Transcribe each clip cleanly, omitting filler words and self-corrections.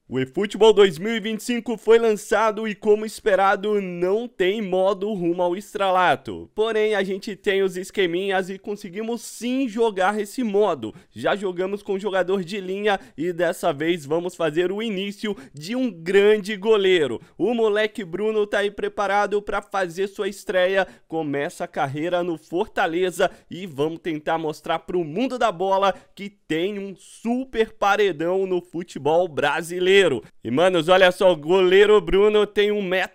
O eFootball 2025 foi lançado e, como esperado, não tem modo rumo ao estrelato. Porém, a gente tem os esqueminhas e conseguimos sim jogar esse modo. Já jogamos com jogador de linha e dessa vez vamos fazer o início de um grande goleiro. O moleque Bruno tá aí preparado para fazer sua estreia, começa a carreira no Fortaleza e vamos tentar mostrar para o mundo da bola que tem um super paredão no futebol brasileiro. E, manos, olha só, o goleiro Bruno tem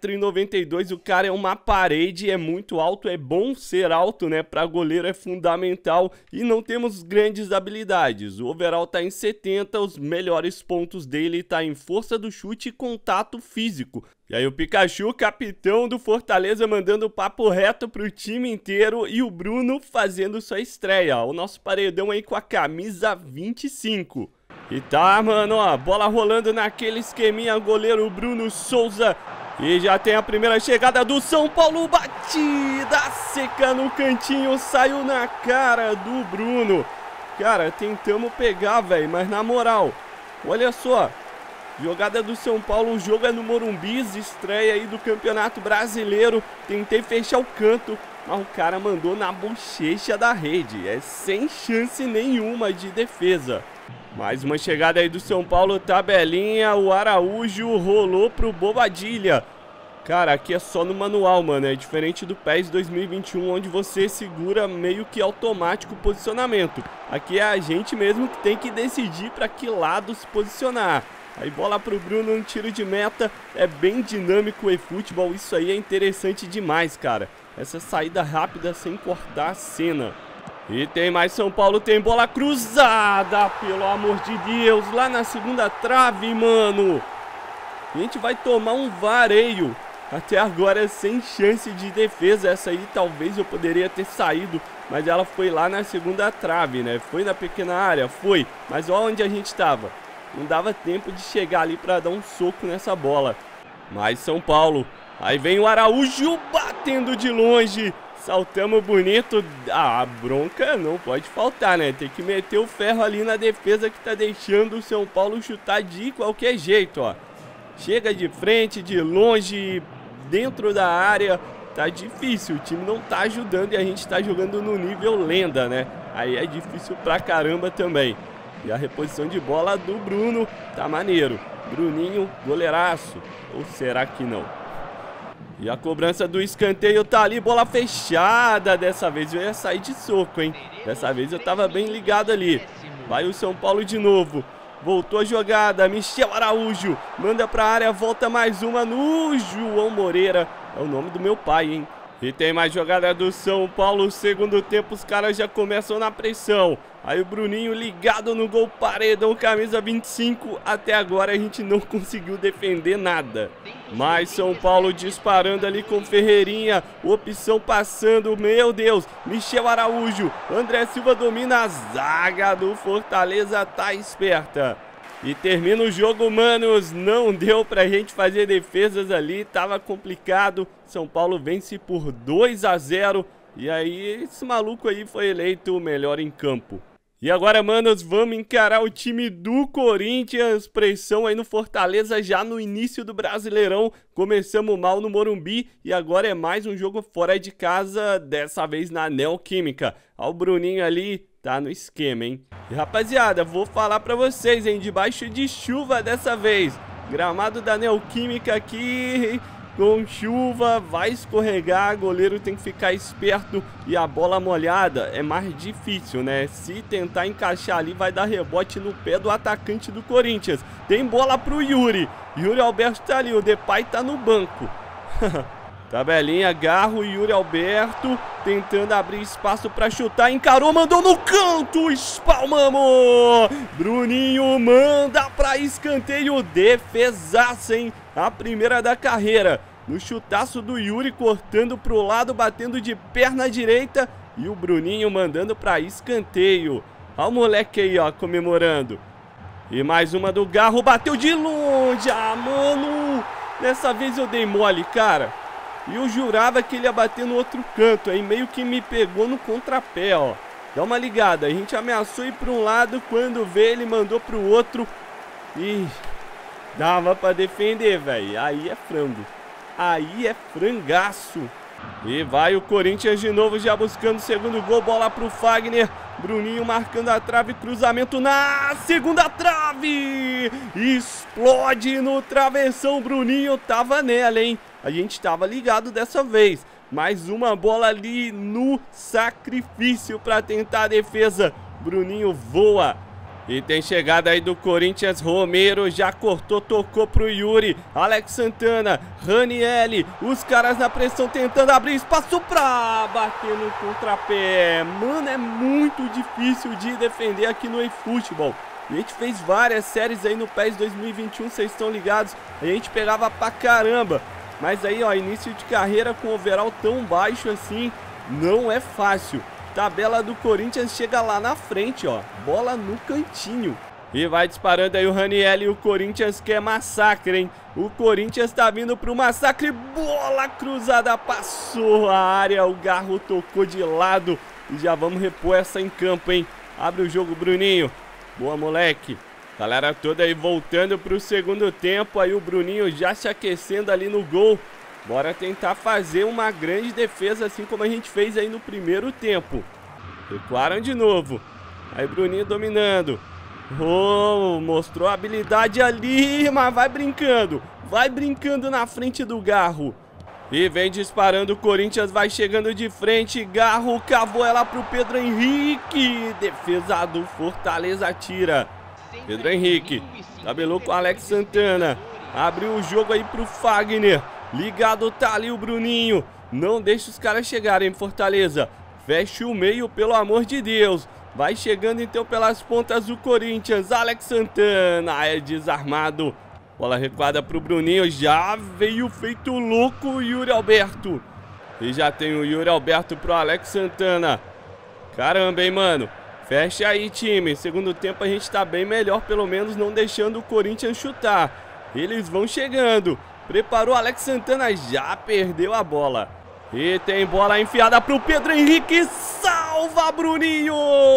1,92 m, o cara é uma parede, é muito alto, é bom ser alto, né? Pra goleiro é fundamental e não temos grandes habilidades. O overall tá em 70, os melhores pontos dele tá em força do chute e contato físico. E aí o Pikachu, capitão do Fortaleza, mandando papo reto pro time inteiro e o Bruno fazendo sua estreia. O nosso paredão aí com a camisa 25. E tá, mano, ó, bola rolando naquele esqueminha, goleiro Bruno Souza. E já tem a primeira chegada do São Paulo, batida seca no cantinho, saiu na cara do Bruno. Cara, tentamos pegar, velho, mas na moral, olha só. Jogada do São Paulo, o jogo é no Morumbi, estreia aí do Campeonato Brasileiro. Tentei fechar o canto, mas o cara mandou na bochecha da rede. É sem chance nenhuma de defesa. Mais uma chegada aí do São Paulo, tabelinha, o Araújo rolou pro Bobadilha. Cara, aqui é só no manual, mano, é diferente do PES 2021, onde você segura meio que automático o posicionamento. Aqui é a gente mesmo que tem que decidir para que lado se posicionar. Aí bola pro Bruno, um tiro de meta, é bem dinâmico o eFootball, isso aí é interessante demais, cara. Essa saída rápida sem cortar a cena. E tem mais São Paulo, tem bola cruzada, pelo amor de Deus, lá na segunda trave, mano. A gente vai tomar um vareio. Até agora sem chance de defesa, essa aí talvez eu poderia ter saído, mas ela foi lá na segunda trave, né? Foi na pequena área, foi, mas olha onde a gente tava. Não dava tempo de chegar ali pra dar um soco nessa bola. Mais São Paulo, aí vem o Araújo batendo de longe. Saltamos bonito, a bronca não pode faltar, né? Tem que meter o ferro ali na defesa que tá deixando o São Paulo chutar de qualquer jeito, ó. Chega de frente, de longe, dentro da área, tá difícil. O time não tá ajudando e a gente tá jogando no nível lenda, né? Aí é difícil pra caramba também. E a reposição de bola do Bruno tá maneiro. Bruninho, goleiraço. Ou será que não? E a cobrança do escanteio tá ali, bola fechada. Dessa vez eu ia sair de soco, hein? Dessa vez eu tava bem ligado ali. Vai o São Paulo de novo. Voltou a jogada, Michel Araújo. Manda pra área, volta mais uma no João Moreira. É o nome do meu pai, hein? E tem mais jogada do São Paulo. Segundo tempo, os caras já começam na pressão. Aí o Bruninho ligado no gol, paredão, camisa 25. Até agora a gente não conseguiu defender nada. Mas São Paulo disparando ali com Ferreirinha. Opção passando, meu Deus. Michel Araújo. André Silva domina a zaga do Fortaleza, tá esperta. E termina o jogo, manos. Não deu pra gente fazer defesas ali, tava complicado. São Paulo vence por 2-0. E aí esse maluco aí foi eleito o melhor em campo. E agora, manos, vamos encarar o time do Corinthians. Pressão aí no Fortaleza já no início do Brasileirão. Começamos mal no Morumbi e agora é mais um jogo fora de casa, dessa vez na Neoquímica. Olha o Bruninho ali, tá no esquema, hein? E rapaziada, vou falar pra vocês, hein, debaixo de chuva dessa vez. Gramado da Neoquímica aqui, com chuva, vai escorregar, goleiro tem que ficar esperto e a bola molhada é mais difícil, né? Se tentar encaixar ali vai dar rebote no pé do atacante do Corinthians. Tem bola pro Yuri, Yuri Alberto tá ali, o Depay tá no banco. Tabelinha, Garro, Yuri Alberto tentando abrir espaço pra chutar, encarou, mandou no canto, espalmamos! Bruninho manda pra escanteio, defesaça, hein? A primeira da carreira, no chutaço do Yuri, cortando pro lado, batendo de perna direita e o Bruninho mandando pra escanteio. Olha o moleque aí, ó, comemorando. E mais uma do Garro, bateu de longe, ah, mano! Dessa vez eu dei mole, cara. E eu jurava que ele ia bater no outro canto, aí meio que me pegou no contrapé, ó. Dá uma ligada, a gente ameaçou ir para um lado, quando vê ele mandou para o outro. E Dava pra defender, velho. Aí é frango. Aí é frangaço. E vai o Corinthians de novo, já buscando o segundo gol. Bola pro Fagner. Bruninho marcando a trave. Cruzamento na segunda trave. Explode no travessão. Bruninho tava nela, hein? A gente tava ligado dessa vez. Mais uma bola ali no sacrifício pra tentar a defesa. Bruninho voa. E tem chegada aí do Corinthians. Romero já cortou, tocou pro Yuri. Alex Santana, Ranieri, os caras na pressão tentando abrir espaço pra bater no contrapé. Mano, é muito difícil de defender aqui no eFootball. A gente fez várias séries aí no PES 2021, vocês estão ligados. A gente pegava pra caramba. Mas aí, ó, início de carreira com overall tão baixo assim, não é fácil. Tabela do Corinthians chega lá na frente, ó. Bola no cantinho. E vai disparando aí o Ranieri. O Corinthians quer massacre, hein? O Corinthians tá vindo pro massacre. Bola cruzada, passou a área. O Garro tocou de lado. E já vamos repor essa em campo, hein? Abre o jogo, Bruninho. Boa, moleque. Galera toda aí voltando pro segundo tempo. Aí o Bruninho já se aquecendo ali no gol. Bora tentar fazer uma grande defesa, assim como a gente fez aí no primeiro tempo. Recuaram de novo. Aí Bruninho dominando. Oh, mostrou a habilidade ali, mas vai brincando. Vai brincando na frente do Garro. E vem disparando, o Corinthians vai chegando de frente. Garro cavou ela pro Pedro Henrique. Defesa do Fortaleza tira. Pedro Henrique tabelou com o Alex Santana. Abriu o jogo aí pro Fagner. Ligado tá ali o Bruninho. Não deixa os caras chegarem, Fortaleza. Fecha o meio, pelo amor de Deus. Vai chegando então pelas pontas do Corinthians. Alex Santana é desarmado. Bola recuada pro Bruninho. Já veio feito louco o Yuri Alberto. E já tem o Yuri Alberto pro Alex Santana. Caramba, hein, mano. Fecha aí, time. Segundo tempo a gente tá bem melhor, pelo menos não deixando o Corinthians chutar. Eles vão chegando. Preparou Alex Santana, já perdeu a bola. E tem bola enfiada pro Pedro Henrique. Salva, Bruninho!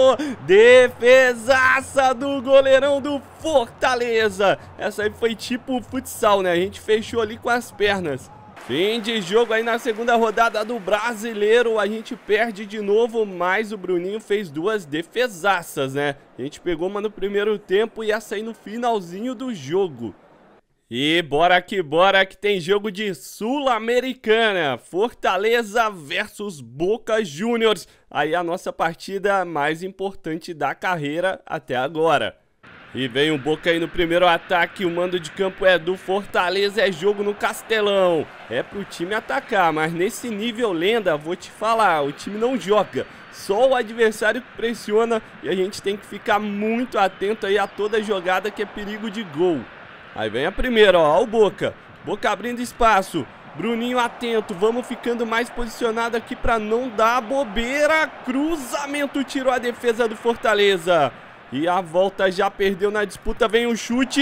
Defesaça do goleirão do Fortaleza. Essa aí foi tipo futsal, né? A gente fechou ali com as pernas. Fim de jogo aí na segunda rodada do Brasileiro. A gente perde de novo, mas o Bruninho fez duas defesaças, né? A gente pegou uma no primeiro tempo e essa aí no finalzinho do jogo. E bora que tem jogo de Sul-Americana, Fortaleza versus Boca Juniors. Aí a nossa partida mais importante da carreira até agora. E vem o Boca aí no primeiro ataque, o mando de campo é do Fortaleza, é jogo no Castelão. É pro time atacar, mas nesse nível lenda, vou te falar, o time não joga. Só o adversário que pressiona e a gente tem que ficar muito atento aí a toda jogada que é perigo de gol. Aí vem a primeira, ó, o Boca. Boca abrindo espaço. Bruninho atento, vamos ficando mais posicionado aqui pra não dar bobeira. Cruzamento, tirou a defesa do Fortaleza. E a volta já perdeu na disputa, vem o chute.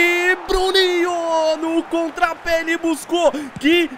Bruninho no contrapé, ele buscou. Que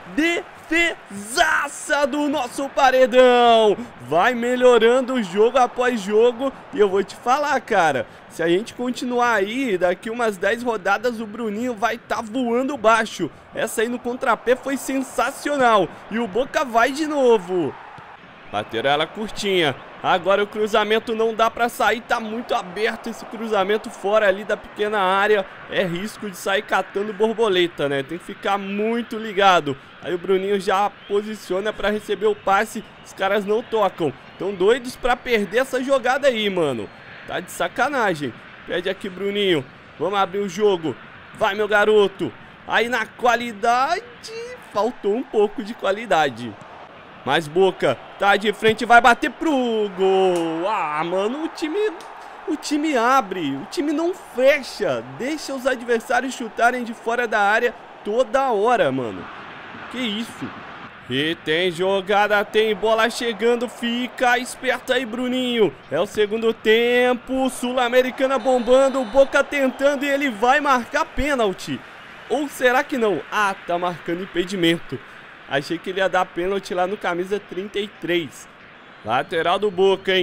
defesaça do nosso paredão. Vai melhorando o jogo após jogo. E eu vou te falar, cara, se a gente continuar aí, daqui umas 10 rodadas o Bruninho vai estar voando baixo. Essa aí no contrapé foi sensacional. E o Boca vai de novo. Bateram ela curtinha. Agora o cruzamento não dá pra sair, tá muito aberto esse cruzamento fora ali da pequena área. É risco de sair catando borboleta, né? Tem que ficar muito ligado. Aí o Bruninho já posiciona pra receber o passe. Os caras não tocam. Tão doidos pra perder essa jogada aí, mano. Tá de sacanagem. Pede aqui, Bruninho. Vamos abrir o jogo. Vai, meu garoto. Aí na qualidade, faltou um pouco de qualidade. Mas Boca tá de frente, vai bater pro gol. Ah, mano, o time abre, o time não fecha. Deixa os adversários chutarem de fora da área toda hora, mano. Que isso? E tem jogada, tem bola chegando, fica esperto aí, Bruninho. É o segundo tempo, Sul-Americana bombando, o Boca tentando e ele vai marcar pênalti. Ou será que não? Ah, tá marcando impedimento. Achei que ele ia dar pênalti lá no camisa 33. Lateral do Boca, hein?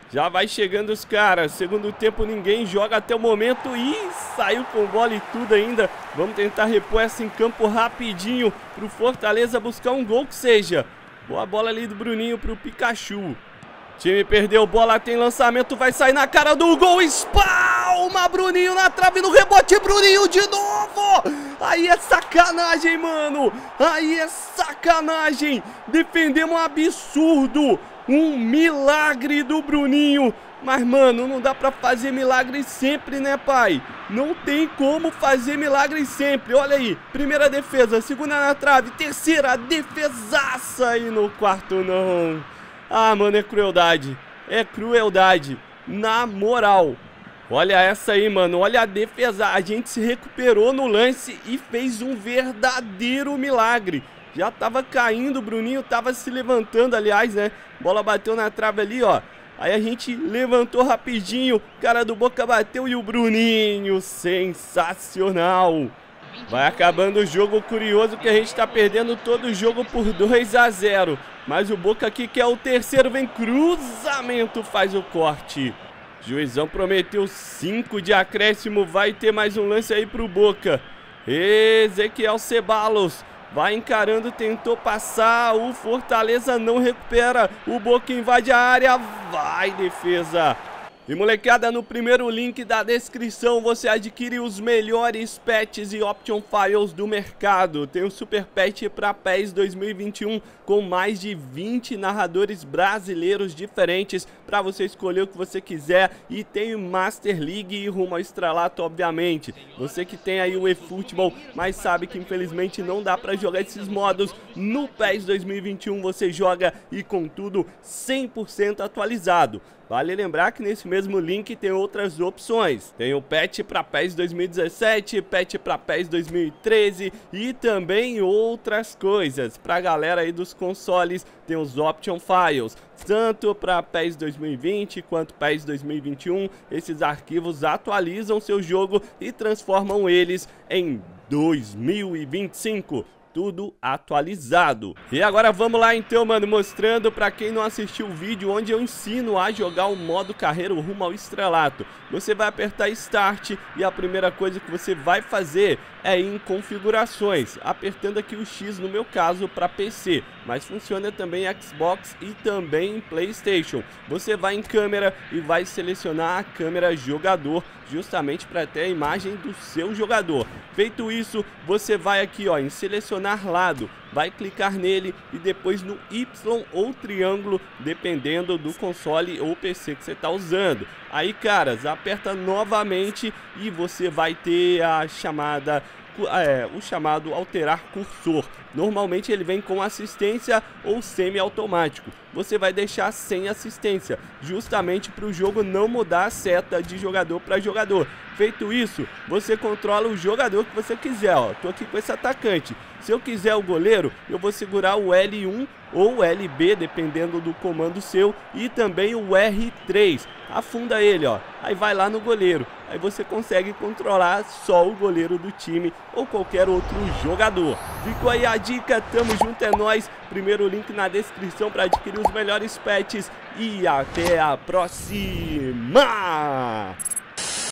Já vai chegando os caras. Segundo tempo ninguém joga até o momento. Ih, saiu com bola e tudo ainda. Vamos tentar repor essa em campo rapidinho pro Fortaleza buscar um gol que seja. Boa bola ali do Bruninho pro Pikachu. Time perdeu bola, tem lançamento, vai sair na cara do gol. Espalma, Bruninho na trave, no rebote, Bruninho de novo. Aí é sacanagem, mano. Aí é sacanagem. Defendemos um absurdo. Um milagre do Bruninho. Mas, mano, não dá pra fazer milagre sempre, né, pai? Não tem como fazer milagre sempre. Olha aí, primeira defesa, segunda na trave, terceira defesaça. E no quarto não. Ah, mano, é crueldade. É crueldade. Na moral. Olha essa aí, mano. Olha a defesa. A gente se recuperou no lance e fez um verdadeiro milagre. Já tava caindo, o Bruninho tava se levantando, aliás, né? Bola bateu na trave ali, ó. Aí a gente levantou rapidinho, o cara do Boca bateu e o Bruninho, sensacional. Vai acabando o jogo, curioso que a gente tá perdendo todo o jogo por 2-0. Mas o Boca aqui quer o terceiro, vem cruzamento, faz o corte. Juizão prometeu 5 de acréscimo, vai ter mais um lance aí pro Boca. Ezequiel Ceballos. Vai encarando, tentou passar, o Fortaleza não recupera, o Boca invade a área, vai defesa. E molecada, no primeiro link da descrição você adquire os melhores patches e option files do mercado. Tem o Super Patch para PES 2021 com mais de 20 narradores brasileiros diferentes para você escolher o que você quiser. E tem o Master League e rumo ao estrelato, obviamente. Você que tem aí o eFootball, mas sabe que infelizmente não dá para jogar esses modos. No PES 2021 você joga e com tudo 100% atualizado. Vale lembrar que nesse mesmo link tem outras opções. Tem o patch para PES 2017, patch para PES 2013 e também outras coisas. Pra galera aí dos consoles, tem os option files, tanto para PES 2020 quanto PES 2021. Esses arquivos atualizam seu jogo e transformam eles em 2025. Tudo atualizado. E agora vamos lá então, mano, mostrando pra quem não assistiu o vídeo onde eu ensino a jogar o modo carreira rumo ao estrelato. Você vai apertar Start e a primeira coisa que você vai fazer é ir em configurações, apertando aqui o X no meu caso para PC, mas funciona também em Xbox e também em PlayStation. Você vai em câmera e vai selecionar a câmera jogador, justamente para ter a imagem do seu jogador. Feito isso, você vai aqui, ó, em selecionar lado, vai clicar nele e depois no Y ou triângulo, dependendo do console ou PC que você está usando. Aí, caras, aperta novamente e você vai ter a chamada o chamado alterar cursor. Normalmente ele vem com assistência ou semi-automático. Você vai deixar sem assistência, justamente para o jogo não mudar a seta de jogador para jogador. Feito isso, você controla o jogador que você quiser, ó. Tô aqui com esse atacante. Se eu quiser o goleiro, eu vou segurar o L1 ou LB, dependendo do comando seu, e também o R3. Afunda ele, ó. Aí vai lá no goleiro. Aí você consegue controlar só o goleiro do time ou qualquer outro jogador. Ficou aí a dica, tamo junto, é nóis. Primeiro link na descrição para adquirir os melhores patches e até a próxima!